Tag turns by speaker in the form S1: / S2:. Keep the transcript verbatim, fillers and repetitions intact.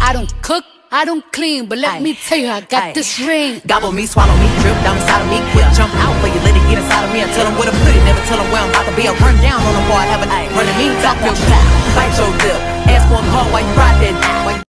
S1: I don't cook, I don't clean, but let Aye. me tell you, I got Aye. this ring.
S2: Gobble me, swallow me, drip down inside of me, quick jump out for you, let it get inside of me. I tell them where to put it, never tell them where I'm about to be. I run down on them, boy, I have an eye. Running me, talk your crap, bite your lip, ask for a call while you ride that. While you